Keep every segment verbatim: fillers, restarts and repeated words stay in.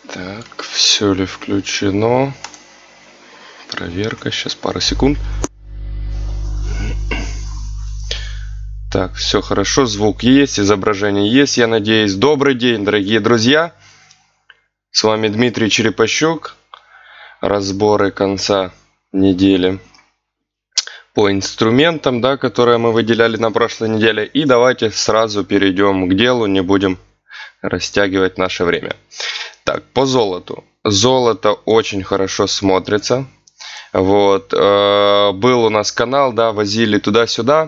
Так, все ли включено? Проверка, сейчас пару секунд. Так, все хорошо, звук есть, изображение есть, я надеюсь. Добрый день, дорогие друзья. С вами Дмитрий Черепащук. Разборы конца недели по инструментам, да, которые мы выделяли на прошлой неделе. И давайте сразу перейдем к делу, не будем растягивать наше время. Так, по золоту. Золото очень хорошо смотрится. Вот, э, был у нас канал, да, возили туда-сюда.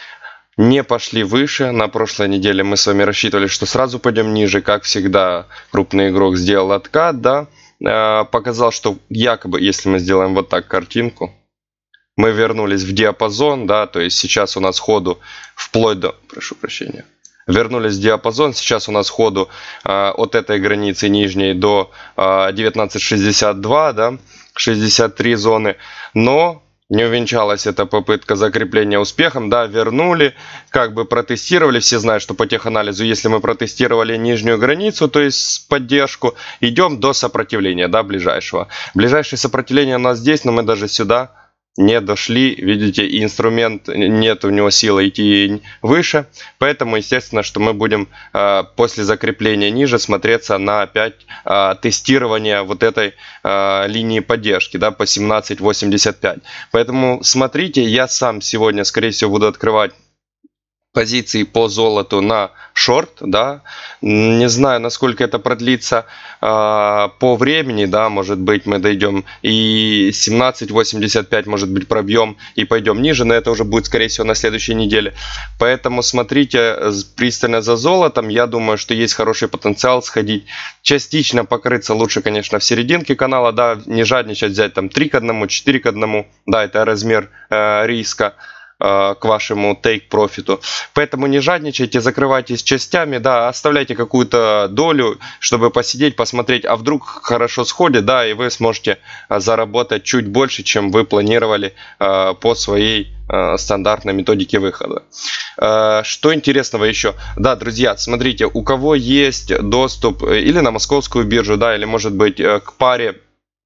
Не пошли выше. На прошлой неделе мы с вами рассчитывали, что сразу пойдем ниже. Как всегда, крупный игрок сделал откат, да. Э, показал, что якобы, если мы сделаем вот так картинку, мы вернулись в диапазон, да, то есть сейчас у нас ходу вплоть до... Прошу прощения. Вернулись в диапазон, сейчас у нас ходу э, от этой границы нижней до э, девятнадцать шестьдесят два, да, шестьдесят три зоны, но не увенчалась эта попытка закрепления успехом, да, вернули, как бы протестировали, все знают, что по теханализу, если мы протестировали нижнюю границу, то есть поддержку, идем до сопротивления, да, ближайшего. Ближайшее сопротивление у нас здесь, но мы даже сюда не дошли, видите, и инструмент, нет у него силы идти выше, поэтому естественно, что мы будем э, после закрепления ниже смотреться на опять э, тестирование вот этой э, линии поддержки, да, по семнадцать восемьдесят пять. Поэтому смотрите, я сам сегодня, скорее всего, буду открывать позиции по золоту на шорт, да, не знаю, насколько это продлится э, по времени, да, может быть, мы дойдем и семнадцать восемьдесят пять, может быть, пробьем и пойдем ниже, но это уже будет, скорее всего, на следующей неделе. Поэтому смотрите пристально за золотом, я думаю, что есть хороший потенциал сходить, частично покрыться лучше, конечно, в серединке канала, да, не жадничать, взять там три к одному, четыре к одному, да, это размер э, риска к вашему take профиту. Поэтому не жадничайте, закрывайтесь частями, да, оставляйте какую-то долю, чтобы посидеть, посмотреть, а вдруг хорошо сходит, да, и вы сможете заработать чуть больше, чем вы планировали э, по своей э, стандартной методике выхода. Э, что интересного еще? Да, друзья, смотрите, у кого есть доступ или на московскую биржу, да, или может быть к паре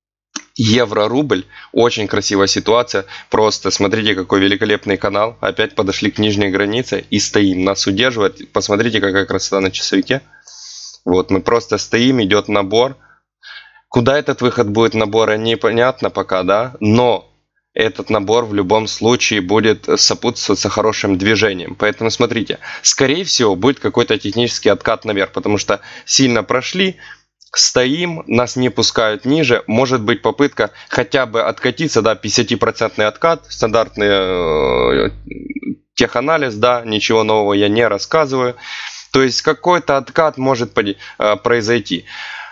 евро-рубль, очень красивая ситуация, просто смотрите, какой великолепный канал, опять подошли к нижней границе и стоим, нас удерживает, посмотрите, какая красота на часовике, вот, мы просто стоим, идет набор, куда этот выход будет набора, непонятно пока, да, но этот набор в любом случае будет сопутствоваться хорошим движением, поэтому смотрите, скорее всего будет какой-то технический откат наверх, потому что сильно прошли, стоим, нас не пускают ниже, может быть попытка хотя бы откатиться, да, пятьдесят процентов откат, стандартный э, теханализ, да, ничего нового я не рассказываю, то есть какой-то откат может э, произойти.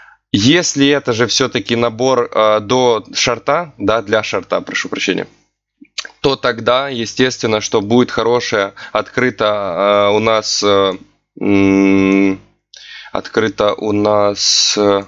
Если это же все-таки набор э, до шорта, да, для шорта, прошу прощения, то тогда, естественно, что будет хорошее открыто э, у нас... Э, Открыто у нас э,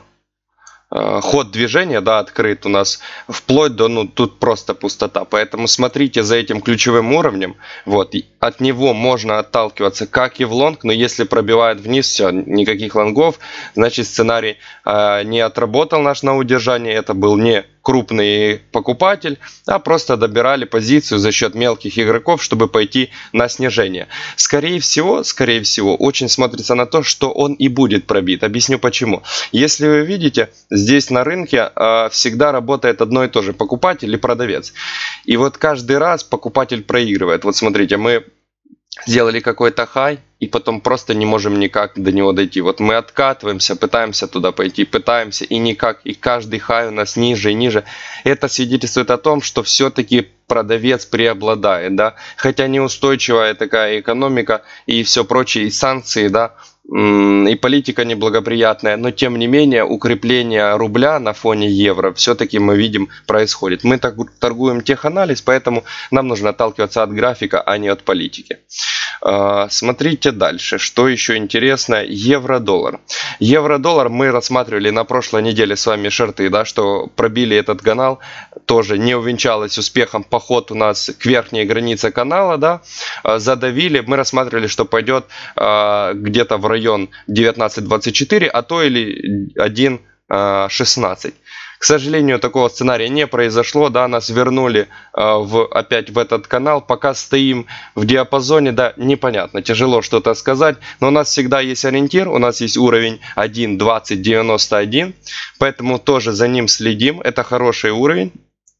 ход движения, да, открыт у нас вплоть до, ну, тут просто пустота. Поэтому смотрите за этим ключевым уровнем. Вот, от него можно отталкиваться как и в лонг, но если пробивает вниз, все, никаких лонгов, значит сценарий э, не отработал наш на удержание, это был не крупный покупатель, а просто добирали позицию за счет мелких игроков, чтобы пойти на снижение. Скорее всего, скорее всего, очень смотрится на то, что он и будет пробит. Объясню почему. Если вы видите, здесь на рынке э, всегда работает одно и то же, покупатель и продавец. И вот каждый раз покупатель проигрывает. Вот смотрите, мы сделали какой-то хай, и потом просто не можем никак до него дойти. Вот мы откатываемся, пытаемся туда пойти, пытаемся, и никак, и каждый хай у нас ниже и ниже. Это свидетельствует о том, что все-таки продавец преобладает, да, хотя неустойчивая такая экономика и все прочее, и санкции, да, и политика неблагоприятная, но тем не менее укрепление рубля на фоне евро все-таки мы видим происходит. Мы так торгуем теханализ, поэтому нам нужно отталкиваться от графика, а не от политики. Смотрите дальше, что еще интересно, евро-доллар. Евро-доллар мы рассматривали на прошлой неделе с вами шорты, да, что пробили этот канал, тоже не увенчалось успехом поход у нас к верхней границе канала, да, задавили, мы рассматривали, что пойдет где-то в район девятнадцать двадцать четыре, а то или один шестнадцать. К сожалению, такого сценария не произошло, да, нас вернули э, в, опять в этот канал, пока стоим в диапазоне, да, непонятно, тяжело что-то сказать, но у нас всегда есть ориентир, у нас есть уровень один двадцать девяносто один, поэтому тоже за ним следим, это хороший уровень.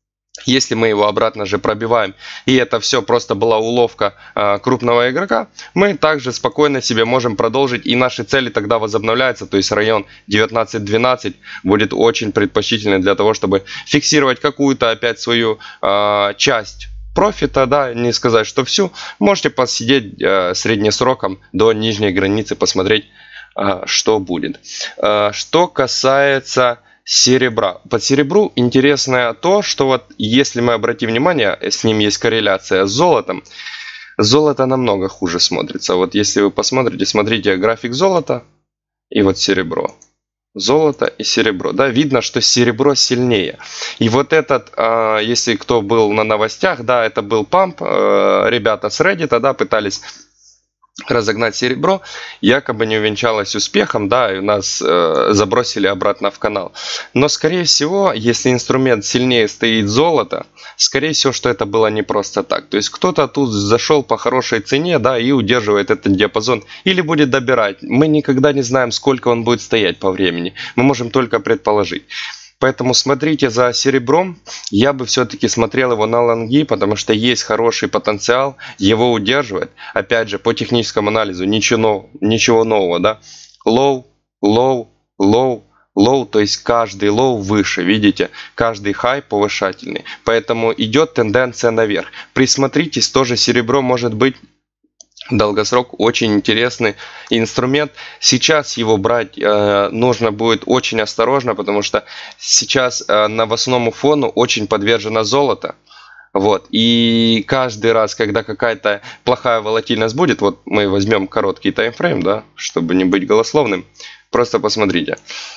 Если мы его обратно же пробиваем, и это все просто была уловка э, крупного игрока, мы также спокойно себе можем продолжить, и наши цели тогда возобновляются, то есть район девятнадцать двенадцать будет очень предпочтительный для того, чтобы фиксировать какую-то опять свою э, часть профита, да, не сказать, что всю. Можете посидеть э, среднесроком до нижней границы, посмотреть, э, что будет. Э, что касается серебра. По серебру интересно то, что вот если мы обратим внимание, с ним есть корреляция с золотом, золото намного хуже смотрится. Вот если вы посмотрите, смотрите график золота и вот серебро. Золото и серебро. Да, видно, что серебро сильнее. И вот этот, если кто был на новостях, да, это был памп, ребята с Reddit, да, пытались разогнать серебро, якобы не увенчалось успехом, да, и нас э, забросили обратно в канал. Но, скорее всего, если инструмент сильнее стоит золото, скорее всего, что это было не просто так. То есть кто-то тут зашел по хорошей цене, да, и удерживает этот диапазон, или будет добирать. Мы никогда не знаем, сколько он будет стоять по времени. Мы можем только предположить. Поэтому смотрите за серебром, я бы все-таки смотрел его на лонги, потому что есть хороший потенциал, его удерживать. Опять же, по техническому анализу ничего, ничего нового, да. Low, low, low, low, то есть каждый low выше, видите, каждый high повышательный. Поэтому идет тенденция наверх. Присмотритесь, тоже серебро может быть долгосрок очень интересный инструмент. Сейчас его брать э, нужно будет очень осторожно, потому что сейчас э, новостному фону очень подвержено золото. Вот. И каждый раз, когда какая-то плохая волатильность будет, вот мы возьмем короткий таймфрейм, да, чтобы не быть голословным, просто посмотрите.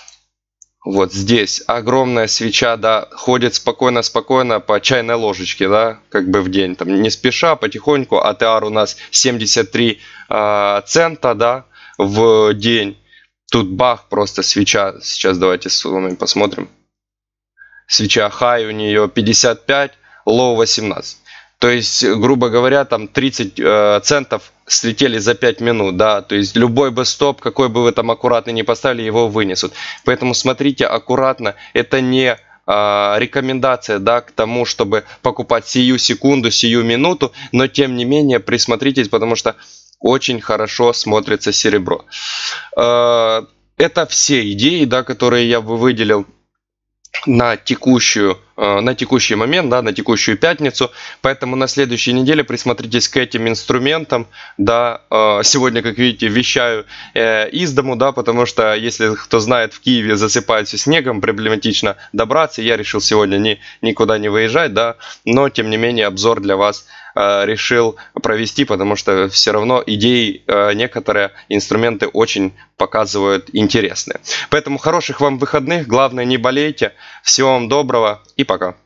Вот здесь огромная свеча, да, ходит спокойно-спокойно по чайной ложечке, да, как бы в день, там не спеша, потихоньку. эй ти ар у нас семьдесят три э, цента, да, в день. Тут бах, просто свеча. Сейчас давайте с вами посмотрим. Свеча хай у нее пятьдесят пять, лоу восемнадцать. То есть, грубо говоря, там тридцать э, центов слетели за пять минут, да, то есть любой бы стоп, какой бы вы там аккуратный не поставили, его вынесут. Поэтому смотрите аккуратно, это не э, рекомендация, да, к тому, чтобы покупать сию секунду, сию минуту, но тем не менее присмотритесь, потому что очень хорошо смотрится серебро. Э, это все идеи, да, которые я бы выделил на текущую, на текущий момент, да, на текущую пятницу. Поэтому на следующей неделе присмотритесь к этим инструментам. Да, сегодня, как видите, вещаю из дому, да, потому что, если кто знает, в Киеве засыпает все снегом, проблематично добраться. Я решил сегодня ни, никуда не выезжать, да, но тем не менее обзор для вас решил провести, потому что все равно идеи, некоторые инструменты очень показывают интересные. Поэтому хороших вам выходных, главное не болейте. Всего вам доброго и пока.